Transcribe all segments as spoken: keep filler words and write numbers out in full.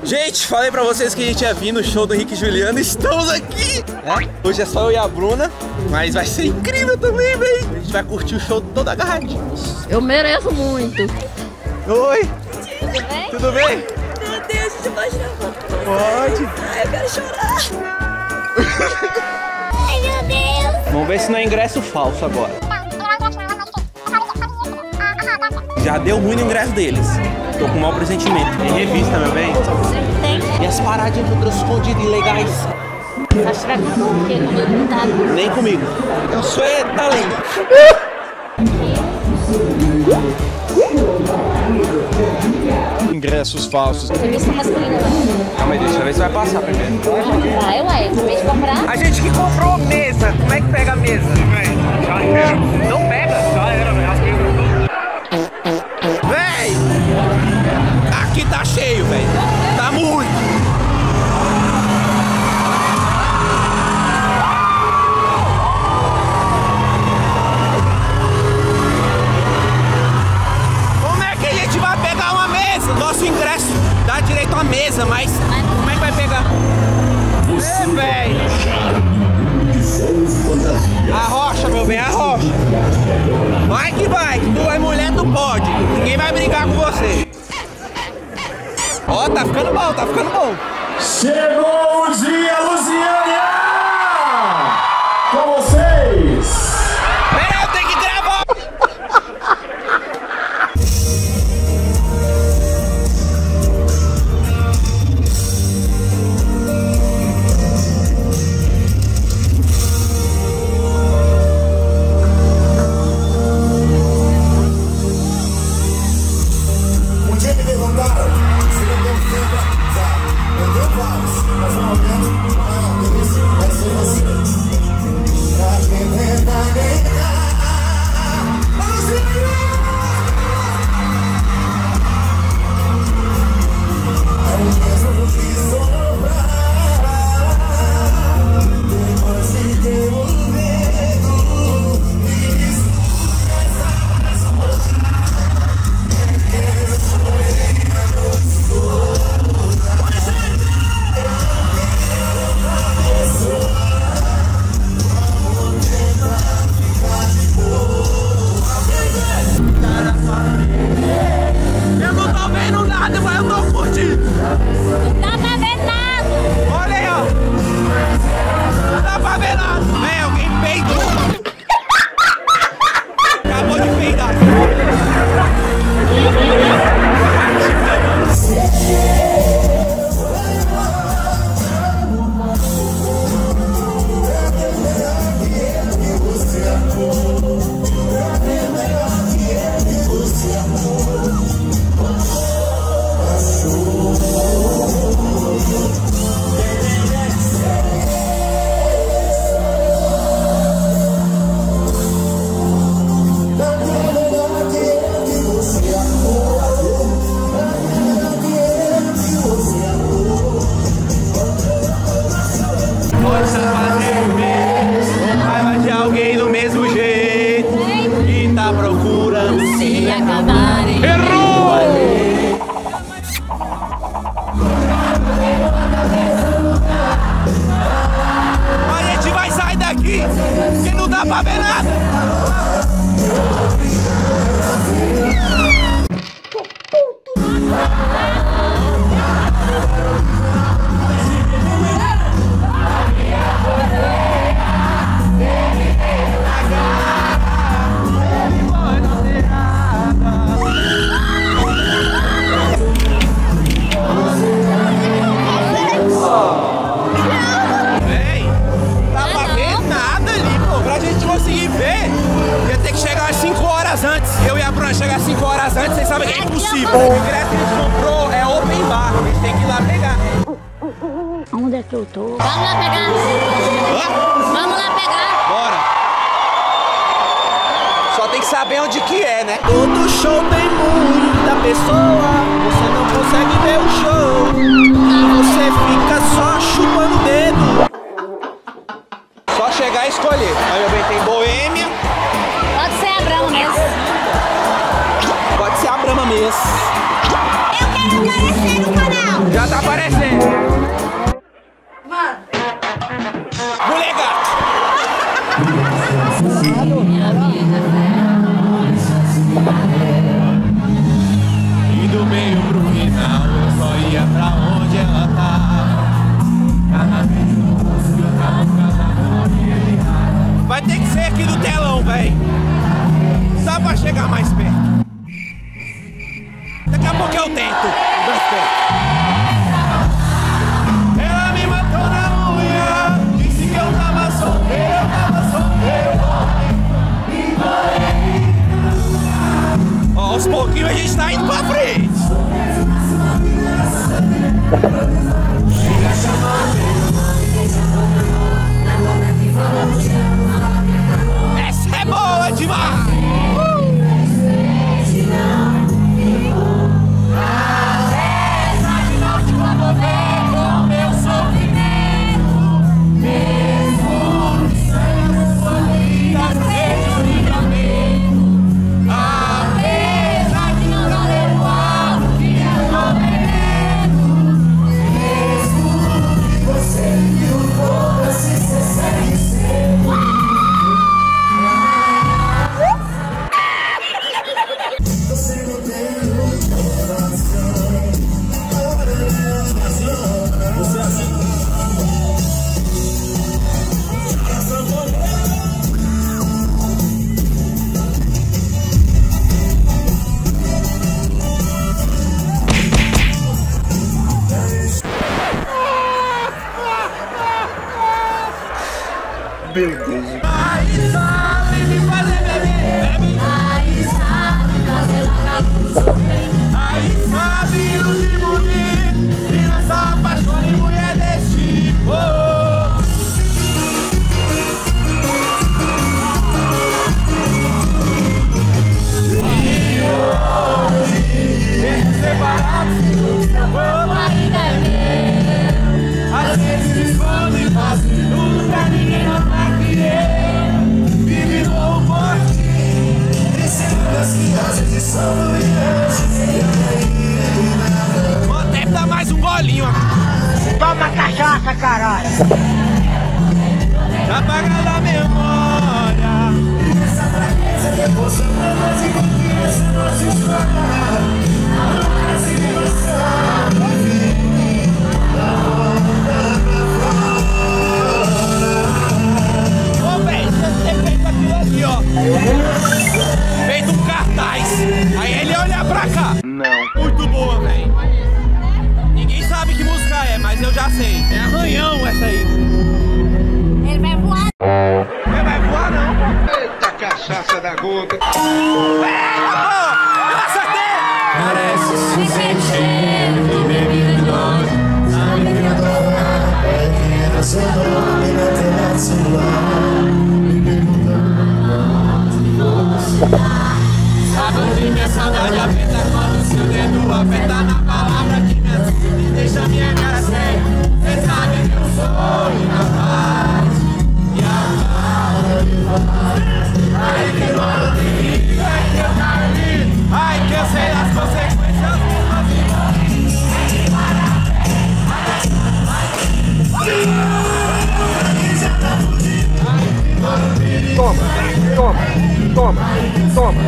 Gente, falei pra vocês que a gente ia vir no show do Henrique e Juliano. Estamos aqui! É? Hoje é só eu e a Bruna, mas vai ser incrível também, velho. A gente vai curtir o show todo agarradinho. Eu mereço muito. Oi! Tudo bem? Tudo bem? Meu Deus, a gente pode tirar foto com você? Pode! Ai, eu quero chorar. Ai, meu Deus! Vamos ver se não é ingresso falso agora. Já deu ruim no ingresso deles. Tô com um mau pressentimento. Tem revista, meu bem? Tem. E as paradinhas que eu trouxe escondidas ilegais? Acho que vai ficar com o quê? Comigo não tá. Nem comigo. Eu sou é talento. Ingressos falsos. Revista masculina lá. Calma aí, deixa eu ver se vai passar primeiro. Vai, uai. Acabei de comprar. A gente que comprou mesa. Como é que pega a mesa? Já era. Não pega? Já era, velho. Véi! Aqui tá cheio, velho. Tá muito. Como é que a gente vai pegar uma mesa? Nosso ingresso dá direito a mesa, mas como é que vai pegar? É, velho. Arrocha, meu bem, arrocha. Vai que vai, que tu é mulher, tu pode. Ninguém vai brigar com você. Ó, tá ficando bom, tá ficando bom. Chegou o dia, Luciânia! Com vocês! Pera, eu tenho que gravar. Um dia me perguntaram se não deu tempo pra eu dei vários, mas no momento, ah, delícia, vai ser você. Pra quem tenta negar, é o mesmo que sobrar. Depois de ter o medo, isso Eu não tô vendo nada, mas eu tô curtindo. Não dá pra ver nada. Olha aí, ó. Não dá pra ver nada. Vem, alguém peidou. Acabou de peidar. Raiva de alguém do mesmo jeito que tá procurando Se acabarem. Errou! A gente vai sair daqui, que não dá pra ver nada. Véi, dá pra ver nada ali, pô. Pra gente conseguir ver, ia ter que chegar às cinco horas antes. Eu e a Bruna chegar às cinco horas antes, vocês sabem que é impossível. O ingresso que a gente comprou é open bar, a gente tem que ir lá pegar. Onde é que eu tô? Vamos lá pegar. Hã? Vamos lá pegar. Bora! Só tem que saber onde que é, né? Todo show tem muita pessoa, você não consegue ver o show. Você fica só chupando o dedo. Só chegar e escolher. Aí eu bem, tem Boêmia. Pode ser a Brahma mesmo. Pode ser a Brahma mesmo. Eu quero aparecer no canal. Já tá aparecendo. Mulher gato. E do meio pro final eu só ia pra onde ela tava. Vai ter que ser aqui do telão, véi. Só pra chegar mais perto. Daqui a pouco eu tento. Mais perto. Ela me matou na unha. Disse que eu tava solteiro, eu tava solteiro. Ó, aos pouquinhos a gente tá indo pra frente. Essa é boa demais! Uh! Meu Deus. Aí sabe me fazer beber, bebe. Aí sabe fazer lagar. Aí sabe iludir bonito. E nossa paixão de mulher desse tipo. E hoje, mesmo separados, como ainda é meu. Às vezes me escondo e faço tudo pra ninguém notar. Vive no forte, descendo das crianças de São Luís. Vou até dar mais um golinho. Toma cachaça, caralho. Apagada a memória. Essa fraqueza depois eu não consigo que essa nossa história nunca se aqui, ó. Feito um cartaz. Aí ele olha pra cá. Não. Muito boa, velho. Ninguém sabe que música é, mas eu já sei. É Arranhão essa aí. Ele vai voar. Ele vai voar, não. Eita cachaça da gota. Pega, pô! Eu acertei! Parece se sentir de bebidão. Sabe que eu tô lá. É que era seu nome na tela do celular. Sabe onde minha saudade aperta quando seu dedo aperta na palavra que me assusta e deixa minha cara séria. Cê sabe que eu sou incapaz e a falta de voz. Ai que moro comigo, ai que eu caio ali, ai que eu sei das consequências mesmo assim. Toma, toma, toma, toma.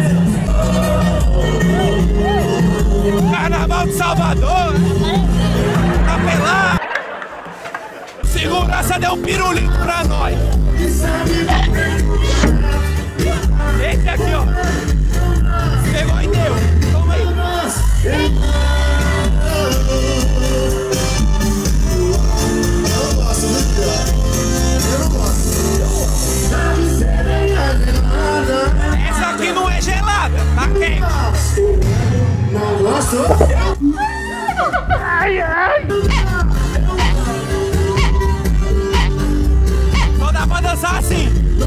Carnaval de Salvador, tá pelado. Segurança deu um pirulito pra nós. Esse aqui, ó. Pegou e deu. Toma aí. Essa aqui não é gelada, tá quente. Não gosto? Ai, ai. Só dá pra dançar assim.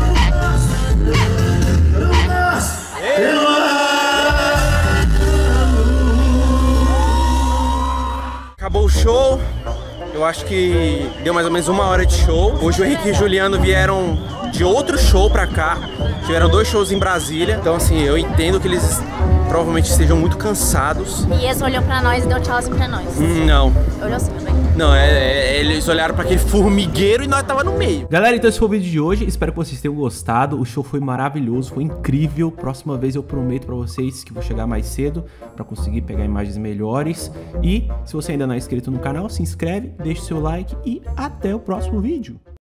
Acabou o show. Eu acho que deu mais ou menos uma hora de show. Hoje o Henrique e o Juliano vieram de outro show pra cá. Tiveram dois shows em Brasília. Então assim, eu entendo que eles provavelmente estejam muito cansados. E eles olhou pra nós e deu tchauzinho pra nós. Hum, não. Olhou assim também. Não, é, é, eles olharam pra aquele formigueiro e nós tava no meio. Galera, então esse foi o vídeo de hoje. Espero que vocês tenham gostado. O show foi maravilhoso, foi incrível. Próxima vez eu prometo pra vocês que vou chegar mais cedo pra conseguir pegar imagens melhores. E se você ainda não é inscrito no canal, se inscreve, deixa o seu like e até o próximo vídeo.